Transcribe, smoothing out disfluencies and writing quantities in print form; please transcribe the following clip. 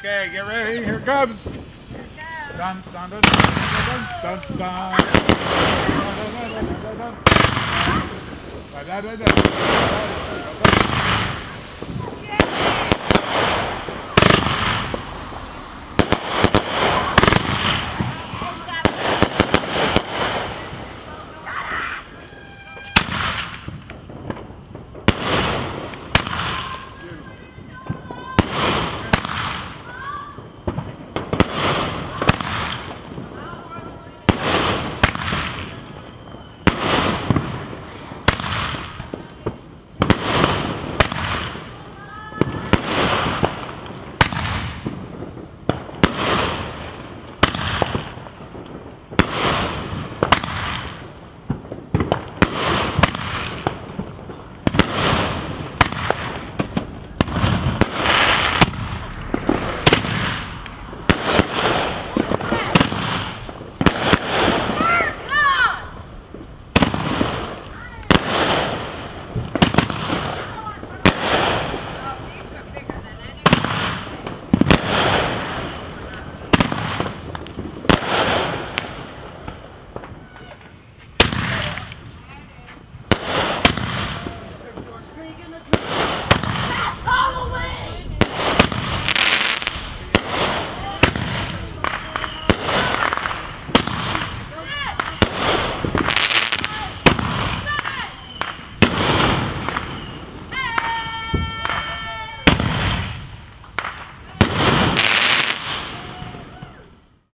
Okay, get ready. Here it comes. Dun, dun, dun, dun, dun, dun, dun. Dun, dun, dun, dun, dun, dun.